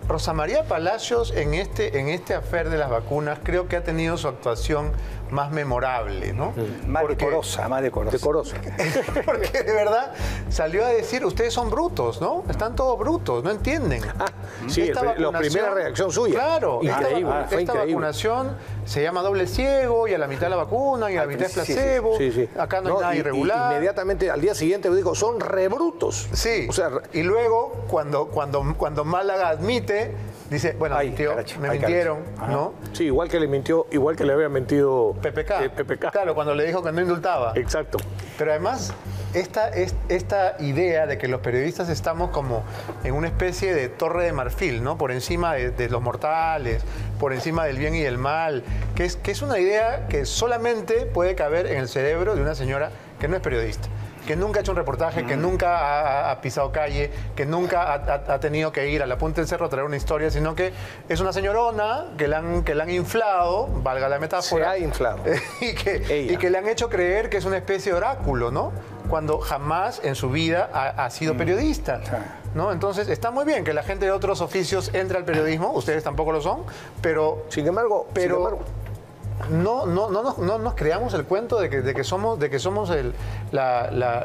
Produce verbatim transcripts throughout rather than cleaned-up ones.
Rosa María Palacios en este, en este afer de las vacunas creo que ha tenido su actuación más memorable, ¿no? Mm. Más porque, decorosa, más decorosa. Decorosa. Porque de verdad salió a decir, ustedes son brutos, ¿no? Están todos brutos, no entienden. Ah, sí, Esta el, la primera reacción suya. Claro, increíble, esta, fue esta increíble. vacunación se llama doble ciego y a la mitad la vacuna y a la mitad es placebo. Sí, sí. Acá no, hay nada y, irregular. Y inmediatamente al día siguiente dijo, son rebrutos. Sí, o sea, y luego cuando, cuando, cuando Málaga admite, dice, bueno, Ay, mintió, caracho, me ay, mintieron, caracho. ¿no? sí, igual que le mintió, igual que le había mentido P P K. eh, P P K. Claro, cuando le dijo que no indultaba. Exacto. Pero además, esta, es- esta idea de que los periodistas estamos como en una especie de torre de marfil, ¿no? Por encima de, de los mortales, por encima del bien y del mal, que es, que es una idea que solamente puede caber en el cerebro de una señora que no es periodista, que nunca ha hecho un reportaje, que nunca ha, ha pisado calle, que nunca ha, ha- ha tenido que ir a la punta del cerro a traer una historia, sino que es una señorona que la han, que la han inflado, valga la metáfora. Se ha inflado. y, que, Ella. y que le han hecho creer que es una especie de oráculo, ¿no? Cuando jamás en su vida ha, ha sido periodista, ¿no? Entonces, está muy bien que la gente de otros oficios entre al periodismo, ustedes tampoco lo son, pero... Sin embargo, sin pero embargo, no, no, no, nos- no nos creamos el cuento de que, de que somos, de que somos el, la- la-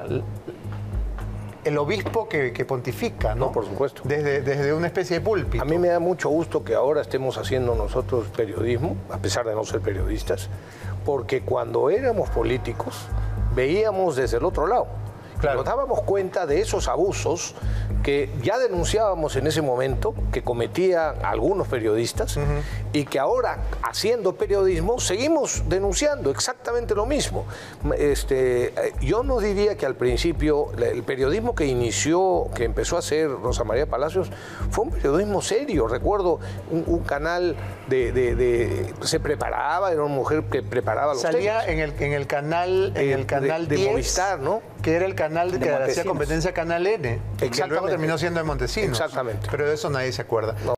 el obispo que, que pontifica, ¿no? No, por supuesto. Desde, desde una especie de púlpito. a mí me da mucho gusto que ahora estemos haciendo nosotros periodismo, a pesar de no ser periodistas, porque cuando éramos políticos veíamos desde el otro lado. Claro. Nos dábamos cuenta de esos abusos que ya denunciábamos en ese momento, que cometían algunos periodistas, y que ahora, haciendo periodismo, seguimos denunciando exactamente lo mismo. Este, eh, yo no diría que al principio el periodismo que inició, que empezó a hacer Rosa María Palacios, fue un periodismo serio. Recuerdo un, un canal de, de- de- se preparaba, era una mujer que preparaba los Salía temas. en el, en el canal, en Eh, el canal de- de diez, Movistar, ¿no? que era el canal de que hacía Montesinos. competencia Canal N, que luego Exactamente. terminó siendo de Montesinos. Exactamente. Pero de eso nadie se acuerda. No.